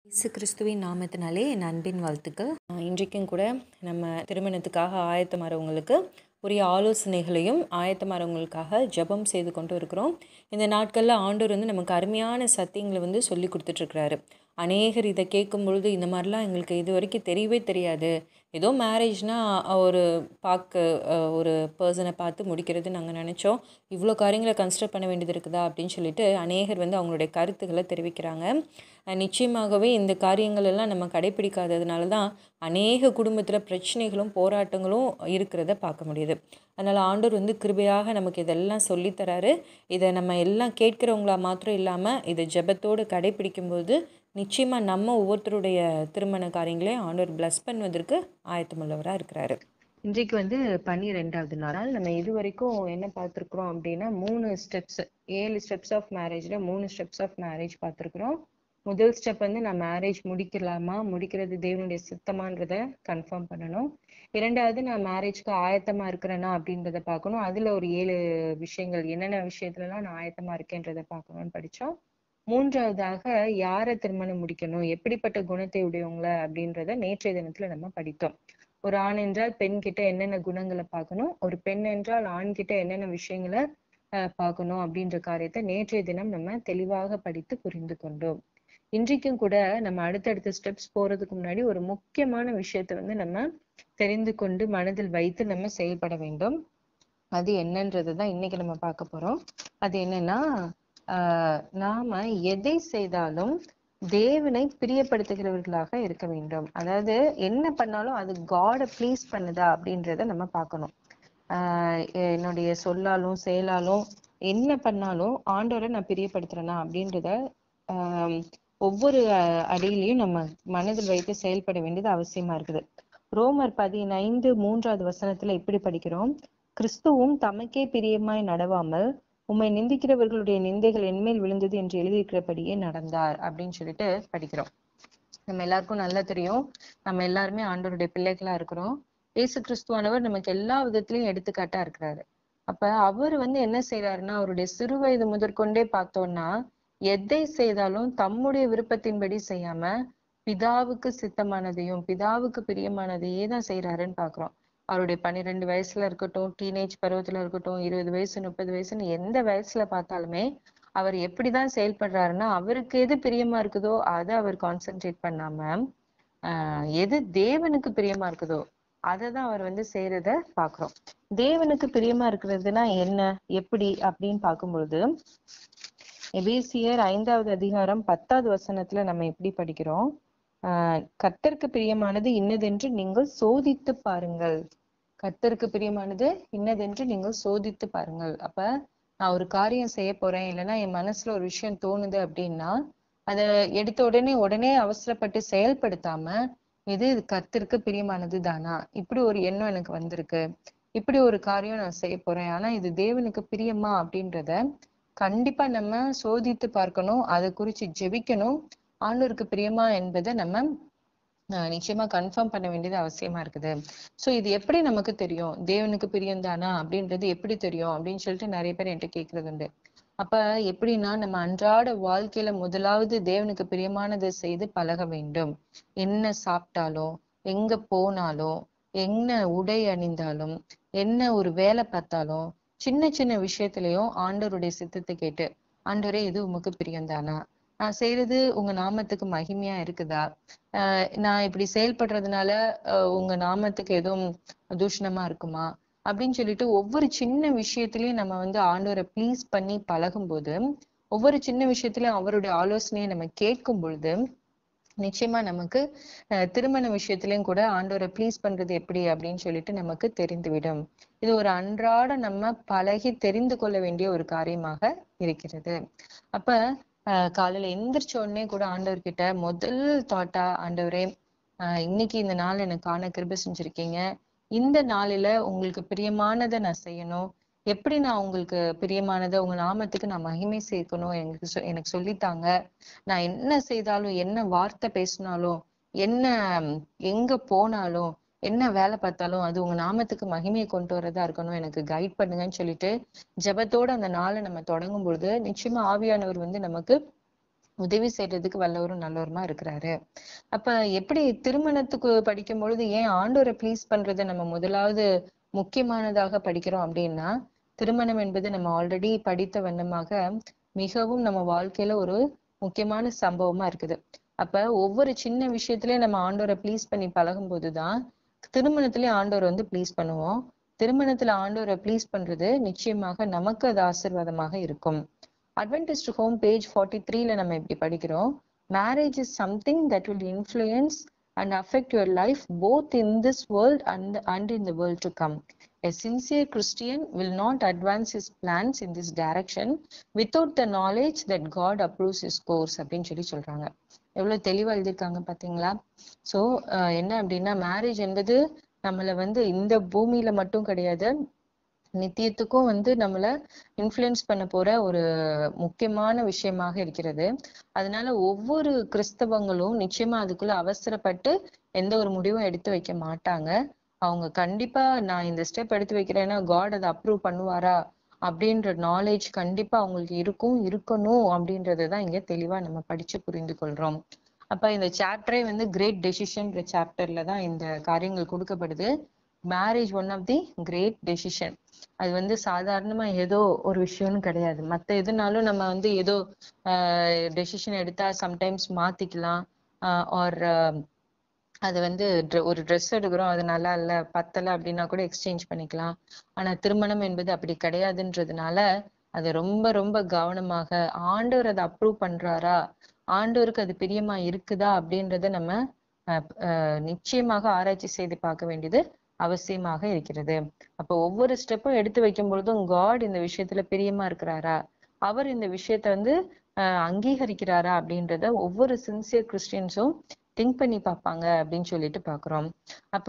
இயேசு கிறிஸ்துவின் நாமத்தினாலே என் அன்பின் வாழ்த்துக்கள். இன்றைக்கும் கூட நம்ம திருமணத்துக்காக ஆயத்தமாறவங்களுக்கு உரிய ஆலோசனைகளையும் ஆயத்தமாறவங்களுக்காக ஜெபம் செய்து கொண்டு இருக்கிறோம். இந்த நாட்களில் ஆண்டவர் நமக்கு அருமையான சத்தியங்களை சொல்லி கொடுத்துட்ருக்கிறாரு. அநேகர் இதை கேட்கும் பொழுது இந்த மாதிரிலாம் எங்களுக்கு இது வரைக்கும் தெரியவே தெரியாது, ஏதோ மேரேஜ்னால் ஒரு ஒரு பர்சனை பார்த்து முடிக்கிறது நாங்கள் நினச்சோம், இவ்வளோ காரியங்களை கன்சிடர் பண்ண வேண்டியது இருக்குதா அப்படின்னு சொல்லிட்டு அநேகர் அவங்களுடைய கருத்துக்களை தெரிவிக்கிறாங்க. நிச்சயமாகவே இந்த காரியங்கள் எல்லாம் நம்ம கடைப்பிடிக்காததுனால தான் அநேக குடும்பத்தில் பிரச்சனைகளும் போராட்டங்களும் இருக்கிறத பார்க்க முடியுது. அதனால் ஆண்டவர் கிருபையாக நமக்கு இதெல்லாம் சொல்லித்தராரு. இதை நம்ம எல்லாம் கேட்குறவங்களா மாத்திரம் இல்லாமல் இதை ஜெபத்தோடு கடைப்பிடிக்கும்போது நிச்சயமாக நம்ம ஒவ்வொருத்தருடைய திருமண காரியங்களையும் ஆண்டவர் பிளஸ் பண்ணுவதற்கு ஆயத்தமுள்ளவராக இருக்கிறாரு. இன்றைக்கு 12வது நாள். நம்ம இது வரைக்கும் என்ன பார்த்துருக்குறோம் அப்படின்னா 7 ஸ்டெப்ஸ் ஆஃப் மேரேஜில் 3 ஸ்டெப்ஸ் ஆஃப் மேரேஜ் பார்த்துருக்குறோம். முதல் ஸ்டெப் நான் மேரேஜ் முடிக்கலாமா, முடிக்கிறது தேவனுடைய சித்தமான்றதை கன்ஃபார்ம் பண்ணணும். இரண்டாவது, நான் மேரேஜ்க்கு ஆயத்தமாக இருக்கிறேன்னா அப்படின்றத பார்க்கணும். அதில் ஒரு 7 விஷயங்கள், என்னென்ன விஷயத்துலலாம் நான் ஆயத்தமாக இருக்கேன்றதை பார்க்கணும்னு படித்தோம். மூன்றாவதாக, யாரை திருமணம் முடிக்கணும், எப்படிப்பட்ட குணத்தை உடையவங்கள அப்படின்றத நேற்றைய தினத்துல நம்ம படித்தோம். ஒரு ஆண் என்றால் பெண் கிட்ட என்னென்ன குணங்களை பார்க்கணும், ஒரு பெண் என்றால் ஆண் கிட்ட என்னென்ன விஷயங்களை பார்க்கணும் அப்படின்ற காரியத்தை நேற்றைய தினம் நம்ம தெளிவாக படித்து புரிந்து கொண்டோம். இன்றைக்கும் கூட நம்ம அடுத்தடுத்த ஸ்டெப்ஸ் போறதுக்கு முன்னாடி ஒரு முக்கியமான விஷயத்த நம்ம தெரிந்து கொண்டு மனதில் வைத்து நம்ம செயல்பட வேண்டும். அது என்னன்றதுதான் இன்னைக்கு நம்ம பார்க்க போறோம். அது என்னன்னா, நாம எதை செய்தாலும் தேவனை பிரியப்படுத்துகிறவர்களாக இருக்க வேண்டும். அதாவது என்ன பண்ணாலும் அது காடை ப்ளீஸ் பண்ணுதா அப்படின்றத நம்ம பார்க்கணும். என்னுடைய சொல்லாலும் செயலாலும் என்ன பண்ணாலும் ஆண்டவரை நான் பிரியப்படுத்துறேனா அப்படின்றத ஒவ்வொரு அடியிலையும் நம்ம மனதில் வைத்து செயல்பட வேண்டியது அவசியமா இருக்குது. ரோமர் 15:3 வசனத்துல இப்படி படிக்கிறோம்: கிறிஸ்துவும் தமக்கே பிரியமாய் நடவாமல் உம்மை நிந்திக்கிறவர்களுடைய நிந்தைகள் என்மேல் விழுந்தது என்று எழுதியிருக்கிறபடியே நடந்தார் அப்படின்னு சொல்லிட்டு படிக்கிறோம். நம்ம எல்லாருக்கும் நல்லா தெரியும், நம்ம எல்லாருமே ஆண்டவருடைய பிள்ளைகளா இருக்கிறோம். இயேசு கிறிஸ்துவானவர் நமக்கு எல்லா விதத்திலையும் எடுத்துக்காட்டா இருக்கிறாரு. அப்ப அவர் என்ன செய்யறாருன்னா, அவருடைய சிறு வயது முதற்கொண்டே பார்த்தோம்னா எதை செய்தாலும் தம்முடைய விருப்பத்தின்படி செய்யாம பிதாவுக்கு சித்தமானதையும் பிதாவுக்கு பிரியமானதையே தான் செய்யறாருன்னு பாக்குறோம். அவருடைய 12 வயசுல இருக்கட்டும், டீனேஜ் பருவத்துல இருக்கட்டும், 20 வயசு 30 வயசுன்னு எந்த வயசுல பார்த்தாலுமே அவர் எப்படிதான் செயல்படுறாருன்னா, அவருக்கு எது பிரியமா இருக்குதோ அதை அவர் கான்சென்ட்ரேட் பண்ணாம எது தேவனுக்கு பிரியமா இருக்குதோ அதை தான் அவர் செய்யறத பாக்குறோம். தேவனுக்கு பிரியமா இருக்கிறதுனா என்ன, எப்படி அப்படின்னு பார்க்கும்பொழுது எபேசியர் 5வது அதிகாரம் 10வது வசனத்துல நம்ம எப்படி படிக்கிறோம்: கர்த்தருக்கு பிரியமானது இன்னதென்று நீங்கள் சோதித்து பாருங்கள். கர்த்தருக்கு பிரியமானது இன்னதென்று நீங்கள் சோதித்து பாருங்கள். அப்ப நான் ஒரு காரியம் செய்ய போறேன், இல்லைன்னா என் மனசுல ஒரு விஷயம் தோணுது அப்படின்னா அதை எடுத்த உடனே அவசரப்பட்டு செயல்படுத்தாம, இது கர்த்தருக்கு பிரியமானது தானா, இப்படி ஒரு எண்ணம் எனக்கு வந்திருக்கு, இப்படி ஒரு காரியம் நான் செய்ய போறேன், ஆனா இது தேவனுக்கு பிரியமா அப்படின்றத கண்டிப்பா நம்ம சோதித்து பார்க்கணும். அதை குறிச்சு ஜெபிக்கணும். ஆண்டவருக்கு பிரியமா என்பதை நம்ம நிச்சயமா கன்ஃபார்ம் பண்ண வேண்டியது அவசியமா இருக்குது. சோ இது எப்படி நமக்கு தெரியும் தேவனுக்கு பிரியம்தானா அப்படின்றது எப்படி தெரியும் அப்படின்னு சொல்லிட்டு நிறைய பேர் என்கிட்ட கேட்கறது உண்டு. அப்ப எப்படின்னா, நம்ம அன்றாட வாழ்க்கையில முதலாவது தேவனுக்கு பிரியமானதை செய்து பழக வேண்டும். என்ன சாப்பிட்டாலும், எங்க போனாலும், என்ன உடை அணிந்தாலும், என்ன ஒரு வேலை பார்த்தாலும், சின்ன சின்ன விஷயத்திலையும் ஆண்டவருடைய சித்தத்தை கேட்டு, ஆண்டவரே இது உமக்கு பிரியம்தானா, நான் செய்யறது உங்க நாமத்துக்கு மகிமையா இருக்குதா, நான் இப்படி செயல்படுறதுனால உங்க நாமத்துக்கு எதுவும் தூஷணமா இருக்குமா அப்படின்னு சொல்லிட்டு ஒவ்வொரு சின்ன விஷயத்திலயும் நம்ம ஆண்டவரை ப்ளீஸ் பண்ணி பழகும் போது, ஒவ்வொரு சின்ன விஷயத்திலயும் அவருடைய ஆலோசனையை நம்ம கேட்கும் பொழுது நிச்சயமா நமக்கு திருமண விஷயத்திலையும் கூட ஆண்டவரை ப்ளீஸ் பண்றது எப்படி அப்படின்னு சொல்லிட்டு நமக்கு தெரிந்துவிடும். இது ஒரு அன்றாட நம்ம பழகி தெரிந்து கொள்ள வேண்டிய ஒரு காரியமாக இருக்கிறது. அப்ப காலையில எந்திரிச்ச உடனே கூட ஆண்டவர்கிட்ட முதல் தாட்டா, ஆண்டவரே இன்னைக்கு இந்த நாள் எனக்கு காண கிருபை செஞ்சிருக்கீங்க, இந்த நாளில உங்களுக்கு பிரியமானதை நான் செய்யணும், எப்படி நான் உங்களுக்கு பிரியமானதை உங்க நாமத்துக்கு நான் மகிமை சேர்க்கணும் எனக்கு சொல்லித்தாங்க. நான் என்ன செய்தாலும், என்ன வார்த்தை பேசினாலும், என்ன எங்க போனாலும், என்ன வேலை பார்த்தாலும் அது உங்க நாமத்துக்கு மகிமையை கொண்டு வரதா இருக்கணும், எனக்கு கைட் பண்ணுங்கன்னு சொல்லிட்டு ஜெபத்தோட அந்த நாளை நம்ம தொடங்கும் பொழுது நிச்சயமா ஆவியானவர் நமக்கு உதவி செய்யறதுக்கு வல்லவரும் நல்லவருமா இருக்கிறாரு. அப்ப எப்படி திருமணத்துக்கு படிக்கும் பொழுது ஏன் ஆண்டவரை ப்ளீஸ் பண்றதை நம்ம முதலாவது முக்கியமானதாக படிக்கிறோம் அப்படின்னா, திருமணம் என்பது நம்ம ஆல்ரெடி படித்த வண்ணமாக மிகவும் நம்ம வாழ்க்கையில ஒரு முக்கியமான சம்பவமா இருக்குது. அப்ப ஒவ்வொரு சின்ன விஷயத்திலயும் நம்ம ஆண்டவரை ப்ளீஸ் பண்ணி பழகும் போதுதான் திருமணத்திலயும் ஆண்டவர் வந்து ப்ளீஸ் பண்ணுவோம். திருமணத்துல ஆண்டவரை ப்ளீஸ் பண்றது நிச்சயமாக நமக்கு அது ஆசீர்வாதமாக இருக்கும். அட்வென்டிஸ்ட் ஹோம் பேஜ் 43ல நம்ம இப்படி படிக்கிறோம். Marriage is something that will influence and affect your life both in this world and in the world to come. A sincere Christian will not advance his plans in this direction without the knowledge that God approves his course அப்படின்னு சொல்றாங்க. எவ்வளவு தெளிவா எழுதியிருக்காங்க பாத்தீங்களா? So என்ன அப்படின்னா, marriage என்பது நம்மள வந்து இந்த பூமியில மட்டும் கிடையாது, நித்தியத்துக்கும் வந்து நம்மள இன்ஃப்ளூயன்ஸ் பண்ண போற ஒரு முக்கியமான விஷயமாக இருக்கிறது. அதனால ஒவ்வொரு கிறிஸ்தவங்களும் நிச்சயமா அதுக்குள்ள அவசரப்பட்டு எந்த ஒரு முடிவும் எடுத்து வைக்க மாட்டாங்க. அவங்க கண்டிப்பா நான் இந்த ஸ்டெப் எடுத்து வைக்கிறேன்னா காட் அதை அப்ரூவ் பண்ணுவாரா அப்படின்ற நாலேஜ் கண்டிப்பா அவங்களுக்கு இருக்கணும் அப்படின்றதுதான் இங்க தெளிவா நம்ம படிச்சு புரிந்து கொள்றோம். அப்ப இந்த சாப்டரே வந்து கிரேட் டெசிஷன் சாப்டர்ல தான் இந்த காரியங்கள் கொடுக்கப்படுது. Marriage one of the great decision. அது வந்து சாதாரணமா ஏதோ ஒரு விஷயம்னு கிடையாது. மத்த எதுனாலும் நம்ம வந்து ஏதோ டெசிஷன் எடுத்தா சம்டைம்ஸ் மாத்திக்கலாம். ஆர் அது வந்து ஒரு ட்ரெஸ் எடுக்கிறோம், அது நல்லா இல்லை பத்தலை அப்படின்னா கூட எக்ஸ்சேஞ்ச் பண்ணிக்கலாம். ஆனா திருமணம் என்பது அப்படி கிடையாதுன்றதுனால அதை ரொம்ப ரொம்ப கவனமாக ஆண்டவர் அதை அப்ரூவ் பண்றாரா, ஆண்டவருக்கு அது பிரியமா இருக்குதா அப்படின்றத நம்ம நிச்சயமாக ஆராய்ச்சி செய்து பார்க்க வேண்டியது அவசியமாக இருக்கிறது. அப்ப ஒவ்வொரு ஸ்டெப்பும் எடுத்து வைக்கும் பொழுதும் காட் இந்த விஷயத்துல பிரியமா இருக்கிறாரா, அவர் இந்த விஷயத்த வந்து அங்கீகரிக்கிறாரா அப்படின்றத ஒவ்வொரு சின்சியர் கிறிஸ்டியன்ஸும் திங்க் பண்ணி பார்ப்பாங்க அப்படின்னு சொல்லிட்டு பாக்குறோம். அப்ப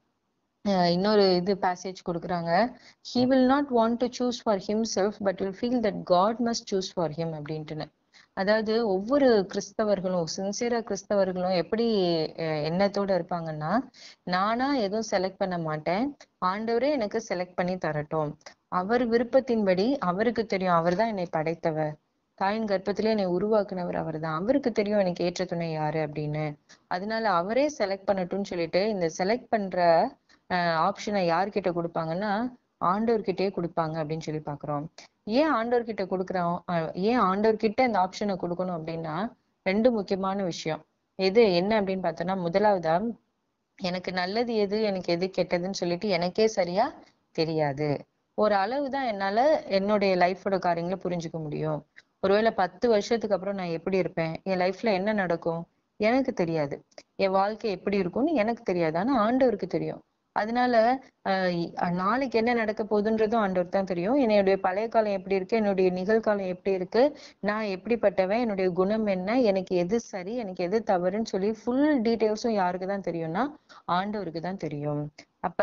இன்னொரு இது பேசேஜ் கொடுக்குறாங்க. He will not want to choose for himself but will feel that God must choose for him அப்படின்ட்டுன்னு. அதாவது ஒவ்வொரு கிறிஸ்தவர்களும் சின்சியரா கிறிஸ்தவர்களும் எப்படி எண்ணத்தோட இருப்பாங்கன்னா, நானா எதுவும் செலக்ட் பண்ண மாட்டேன், ஆண்டவரே எனக்கு செலக்ட் பண்ணி தரட்டும், அவர் விருப்பத்தின்படி அவருக்கு தெரியும், அவர் தான் என்னை படைத்தவர், தாயின் கர்ப்பத்திலே என்னை உருவாக்குனவர் அவர் தான், அவருக்கு தெரியும் எனக்கு ஏற்ற துணை யாரு அப்படின்னு, அதனால அவரே செலக்ட் பண்ணட்டும்னு சொல்லிட்டு இந்த செலக்ட் பண்ற ஆப்ஷனை யார்கிட்ட கொடுப்பாங்கன்னா ஆண்டவர்கிட்டயே கொடுப்பாங்க அப்படின்னு சொல்லி பாக்குறோம். ஏன் ஆண்டவர்கிட்ட கொடுக்குறோம், ஏன் ஆண்டவர்கிட்ட இந்த ஆப்ஷனை கொடுக்கணும் அப்படின்னா, ரெண்டு முக்கியமான விஷயம். எது என்ன அப்படின்னு பார்த்தோம்னா, முதலாவதா எனக்கு நல்லது எது எனக்கு எது கெட்டதுன்னு சொல்லிட்டு எனக்கே சரியா தெரியாது. ஒரு அளவுதான் என்னால என்னுடைய லைஃபோட காரியங்களை புரிஞ்சுக்க முடியும். ஒருவேளை 10 வருஷத்துக்கு அப்புறம் நான் எப்படி இருப்பேன், என் லைஃப்ல என்ன நடக்கும் எனக்கு தெரியாது, என் வாழ்க்கை எப்படி இருக்கும்னு எனக்கு தெரியாது, ஆனா ஆண்டவருக்கு தெரியும். அதனால நாளைக்கு என்ன நடக்க போகுதுன்றதும் ஆண்டவர் தான் தெரியும். என்னுடைய பழைய காலம் எப்படி இருக்கு, என்னுடைய நிகழ்காலம் எப்படி இருக்கு, நான் எப்படிப்பட்டவன், என்னுடைய குணம் என்ன, எனக்கு எது சரி எனக்கு எது தவறுன்னு சொல்லி ஃபுல் டீட்டெயில்ஸும் யாருக்கு தான் தெரியும்னா ஆண்டவருக்கு தான் தெரியும். அப்ப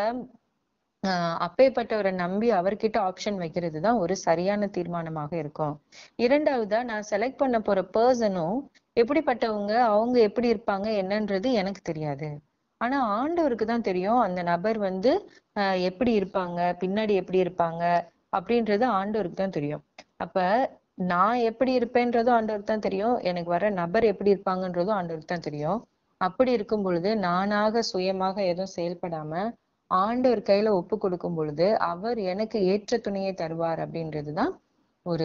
அப்பேற்பட்டவரை நம்பி அவர்கிட்ட ஆப்ஷன் வைக்கிறது தான் ஒரு சரியான தீர்மானமாக இருக்கும். இரண்டாவதா, நான் செலக்ட் பண்ண போற பர்சனும் எப்படிப்பட்டவங்க, அவங்க எப்படி இருப்பாங்க என்னன்றது எனக்கு தெரியாது. ஆனா ஆண்டவருக்கு தான் தெரியும் அந்த நபர் வந்து எப்படி இருப்பாங்க, பின்னாடி எப்படி இருப்பாங்க அப்படின்றது ஆண்டவருக்கு தான் தெரியும். அப்ப நான் எப்படி இருப்பேன்றதும் ஆண்டவருக்கு தான் தெரியும், எனக்கு வர நபர் எப்படி இருப்பாங்கன்றதும் ஆண்டவருக்கு தான் தெரியும். அப்படி இருக்கும் பொழுது நானாக சுயமாக எதுவும் செயல்படாம ஆண்டவர் கையில ஒப்பு கொடுக்கும் பொழுது அவர் எனக்கு ஏற்ற துணையை தருவார் அப்படின்றதுதான் ஒரு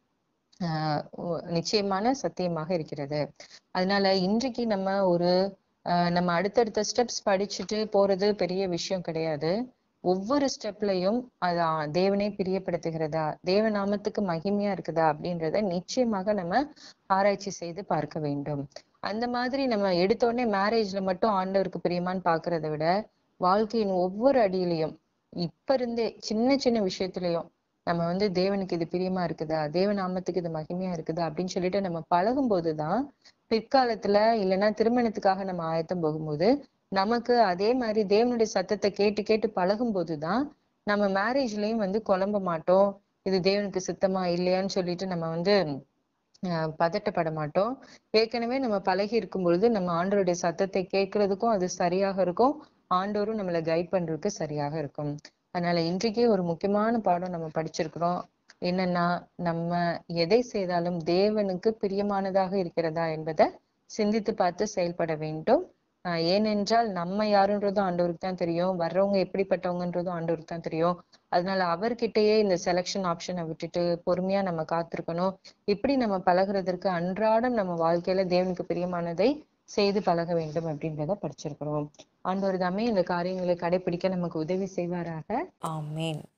நிச்சயமான சத்தியமாக இருக்கிறது. அதனால இன்றைக்கு நம்ம ஒரு நம்ம அடுத்தடுத்த ஸ்டெப்ஸ் படிச்சுட்டு போறது பெரிய விஷயம் கிடையாது. ஒவ்வொரு ஸ்டெப்லையும் அது தேவனே பிரியப்படுத்துகிறதா, தேவ நாமத்துக்கு மகிமையா இருக்குதா அப்படின்றத நிச்சயமாக நம்ம ஆராய்ச்சி செய்து பார்க்க வேண்டும். அந்த மாதிரி நம்ம எடுத்தோடனே மேரேஜ்ல மட்டும் ஆண்டவருக்கு பிரியமான்னு பாக்குறத விட வாழ்க்கையின் ஒவ்வொரு அடியிலையும் இப்ப இருந்தே சின்ன சின்ன விஷயத்திலையும் நம்ம வந்து தேவனுக்கு இது பிரியமா இருக்குதா, தேவ நாமத்துக்கு இது மகிமையா இருக்குதா அப்படின்னு சொல்லிட்டு நம்ம பழகும் போதுதான் பிற்காலத்துல இல்லைன்னா திருமணத்துக்காக நம்ம ஆயத்தம் போகும்போது நமக்கு அதே மாதிரி தேவனுடைய சத்தத்தை கேட்டு கேட்டு பழகும் போதுதான் நம்ம மேரேஜ்லயும் வந்து குழம்ப மாட்டோம். இது தேவனுக்கு சித்தமா இல்லையான்னு சொல்லிட்டு நம்ம வந்து பதட்டப்பட மாட்டோம். ஏற்கனவே நம்ம பழகி இருக்கும் பொழுது நம்ம ஆண்டவருடைய சத்தத்தை கேட்கறதுக்கும் அது சரியாக இருக்கும், ஆண்டவரும் நம்மளை கைட் பண்றதுக்கு சரியாக இருக்கும். அதனால இன்றைக்கே ஒரு முக்கியமான பாடம் நம்ம படிச்சிருக்கிறோம். என்னன்னா நம்ம எதை செய்தாலும் தேவனுக்கு பிரியமானதாக இருக்கிறதா என்பதை சிந்தித்து பார்த்து செயல்பட வேண்டும். ஏனென்றால் நம்ம யாருன்றதும் ஆண்டவருக்கு தான் தெரியும், வர்றவங்க எப்படிப்பட்டவங்கன்றதும் ஆண்டவருக்கு தான் தெரியும். அதனால அவர்கிட்டயே இந்த செலக்ஷன் ஆப்ஷனை விட்டுட்டு பொறுமையா நம்ம காத்திருக்கணும். இப்படி நம்ம பழகுறதற்கு அன்றாடம் நம்ம வாழ்க்கையில தேவனுக்கு பிரியமானதை செய்து பழக வேண்டும் அப்படின்றத படிச்சிருக்கிறோம். ஆண்டவர் தாமே இந்த காரியங்களை கடைபிடிக்க நமக்கு உதவி செய்வாராக. ஆமேன்.